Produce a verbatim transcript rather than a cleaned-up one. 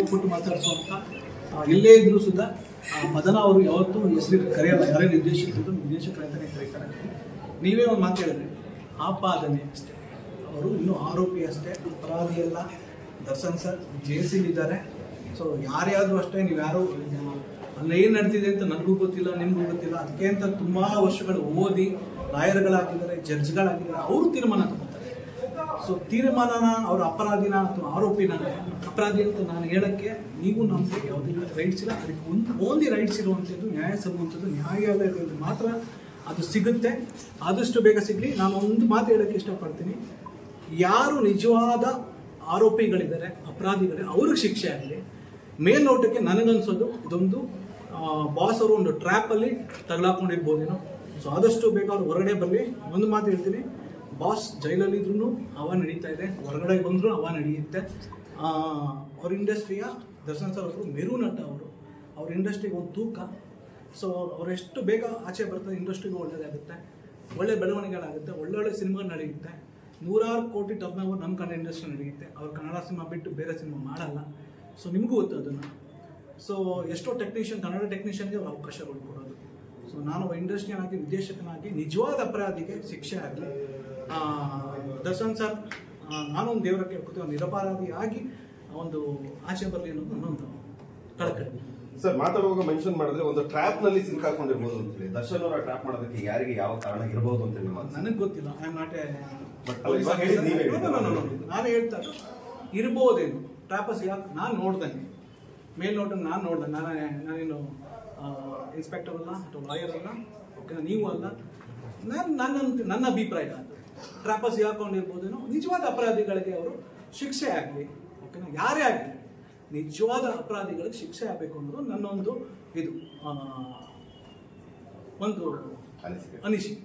ಕೊಟ್ಟು ಮಾತಾಡಿಸುವಂಥ ಎಲ್ಲೇ ಇದ್ರೂ ಸುದ ಮದನ ಅವರು ಯಾವತ್ತೂ ಹೆಸರು ಕರೆಯಲ್ಲ. ಯಾರೇ ನಿರ್ದೇಶಕರು ನಿರ್ದೇಶಕರು ಅಂತಲೇ ಕರೀತಾರೆ. ನೀವೇ ಒಂದು ಮಾತು ಹೇಳಿದ್ರೆ ಆಪಾದನೆ ಅಷ್ಟೇ, ಅವರು ಇನ್ನೂ ಆರೋಪಿ ಅಷ್ಟೇ, ಅಪರಾಧಿ ಎಲ್ಲ. ದರ್ಶನ್ ಸರ್ ಜೈಲಿದ್ದಾರೆ. ಸೊ ಯಾರೇ ಆದರೂ ಅಷ್ಟೇ, ನೀವು ಯಾರು ಅಲ್ಲೇನು ನಡೆದಿದೆ ಅಂತ ನನಗೂ ಗೊತ್ತಿಲ್ಲ, ನಿಮಗೂ ಗೊತ್ತಿಲ್ಲ. ಅದಕ್ಕೆ ಅಂತ ತುಂಬ ವರ್ಷಗಳು ಓದಿ ಲಾಯರ್ಗಳಾಗಿದ್ದಾರೆ, ಜಡ್ಜ್ಗಳಾಗಿದ್ದಾರೆ, ಅವರು ತೀರ್ಮಾನ ತಗೋತಾರೆ. ಸೊ ತೀರ್ಮಾನನ ಅವ್ರ ಅಪರಾಧಿನ ಅಥವಾ ಆರೋಪಿನ ಅಪರಾಧಿ ಅಂತ ನಾನು ಹೇಳೋಕ್ಕೆ ನೀವು ನಮಗೆ ಯಾವುದೇ ರೈಟ್ಸ್ ಇಲ್ಲ. ಅದಕ್ಕೆ ಒಂದು ಓನ್ಲಿ ರೈಟ್ಸ್ ಇರುವಂಥದ್ದು ನ್ಯಾಯ ಸಿಗುವಂಥದ್ದು ನ್ಯಾಯಾಲಯದಲ್ಲಿ ಮಾತ್ರ ಅದು ಸಿಗುತ್ತೆ. ಆದಷ್ಟು ಬೇಗ ಸಿಗಲಿ. ನಾನು ಒಂದು ಮಾತು ಹೇಳೋಕ್ಕೆ ಇಷ್ಟಪಡ್ತೀನಿ, ಯಾರು ನಿಜವಾದ ಆರೋಪಿಗಳಿದ್ದಾರೆ, ಅಪರಾಧಿಗಳೇ, ಅವ್ರಿಗೆ ಶಿಕ್ಷೆ ಆಗಲಿ. ಮೇಲ್ನೋಟಕ್ಕೆ ನನಗನ್ಸೋದು ಇದೊಂದು ಬಾಸ್ ಅವರು ಒಂದು ಟ್ರ್ಯಾಪಲ್ಲಿ ತಗಲಾಕೊಂಡಿರ್ಬೋದೇನೋ. ಸೊ ಆದಷ್ಟು ಬೇಗ ಅವ್ರು ಹೊರಗಡೆ ಬರಲಿ. ಒಂದು ಮಾತು ಹೇಳ್ತೀನಿ, ಬಾಸ್ ಜೈಲಲ್ಲಿದ್ರೂ ಹವಾ ನಡೀತಾ ಇದೆ, ಹೊರಗಡೆ ಬಂದರೂ ಹವಾ ನಡೆಯುತ್ತೆ. ಅವ್ರ ಇಂಡಸ್ಟ್ರಿಯ ದರ್ಶನ್ ಸರ್ ಅವರು ಮೆರು ನಟ, ಅವರು ಅವ್ರ ಇಂಡಸ್ಟ್ರಿಗೆ ಒಂದು ತೂಕ. ಸೊ ಅವರೆಷ್ಟು ಬೇಗ ಆಚೆ ಬರ್ತಾರೆ ಇಂಡಸ್ಟ್ರಿಗೂ ಒಳ್ಳೆಯದಾಗುತ್ತೆ, ಒಳ್ಳೆ ಬೆಳವಣಿಗೆಗಳಾಗುತ್ತೆ, ಒಳ್ಳೊಳ್ಳೆ ಸಿನಿಮಾ ನಡೆಯುತ್ತೆ. ನೂರಾರು ಕೋಟಿ ಟರ್ನ್ ಓವರ್ ನಮ್ಮ ಕನ್ನಡ ಇಂಡಸ್ಟ್ರಿ ನಡೆಯುತ್ತೆ. ಅವ್ರು ಕನ್ನಡ ಸಿನಿಮಾ ಬಿಟ್ಟು ಬೇರೆ ಸಿನಿಮಾ ಮಾಡಲ್ಲ. ಸೊ ನಿಮಗೂ ಗೊತ್ತು ಅದನ್ನು. ಸೊ ಎಷ್ಟೋ ಟೆಕ್ನಿಷಿಯನ್, ಕನ್ನಡ ಟೆಕ್ನಿಷಿಯನ್ಗೆ ಅವ್ರು ಅವಕಾಶಗಳು ಕೊಡೋದು. ಸೊ ನಾನು ಇಂಡಸ್ಟ್ರಿಯನ್ ಆಗಿ ನಿರ್ದೇಶಕನಾಗಿ ನಿಜವಾದ ಅಪರಾಧಿಗೆ ಶಿಕ್ಷೆ ಆಗಲಿ. ದರ್ಶನ್ ಸರ್ ನಾನೊಂದು ದೇವರ ಕೇಳ್ಕೊತೀವಿ, ಒಂದು ನಿರಪರಾಧಿ ಆಗಿ ಒಂದು ಆಚೆ ಬರಲಿ ಅನ್ನೋದು ನನ್ನೊಂದು ಕಳಕಳಿ. ಸರ್ ಮಾತಾಡುವಾಗ ಮೆನ್ಷನ್ ಮಾಡಿದ್ರೆ ಒಂದು ಟ್ರ್ಯಾಪ್ ನಲ್ಲಿ ಸಿಕ್ಕಾಕೊಂಡಿರ್ಬೋದು ಅಂತ ಹೇಳಿ, ದರ್ಶನ್ ಅವರ ಟ್ರ್ಯಾಪ್ ಮಾಡೋದಕ್ಕೆ ಯಾರಿಗೆ ಯಾವ ಕಾರಣ ಇರಬಹುದು ಅಂತ ಹೇಳಿ ನನಗೆ ಗೊತ್ತಿಲ್ಲ. I am not a but ನಾನು ಹೇಳ್ತಾ ಇರ್ಬೋದೇನು ಟ್ರ್ಯಾಪಸ್. ಯಾಕೆ ನಾನು ನೋಡ್ದಂಗೆ, ಮೇಲ್ನೋಟ ನಾನು ನೋಡ್ದಂಗೆ, ನಾನು ನಾನೇನು ಇನ್ಸ್ಪೆಕ್ಟರ್ ಅಲ್ಲ ಅಥವಾ ಲಾಯರ್ ಅಲ್ಲ, ಓಕೆನಾ, ನೀವು ಅಲ್ಲ. ನಾನು ನನ್ನ ನನ್ನ ಅಭಿಪ್ರಾಯ ಅದು. ಟ್ರ್ಯಾಪಸ್ ಹಾಕೊಂಡಿರ್ಬೋದೇನೋ. ನಿಜವಾದ ಅಪರಾಧಿಗಳಿಗೆ ಅವರು ಶಿಕ್ಷೆ ಆಗಲಿ, ಓಕೆನಾ, ಯಾರೇ ಆಗಲಿ ನಿಜವಾದ ಅಪರಾಧಿಗಳಿಗೆ ಶಿಕ್ಷೆ ಆಗಬೇಕು ಅನ್ನೋದು ನನ್ನೊಂದು ಇದು ಒಂದು ಅನಿಸಿಕೆ.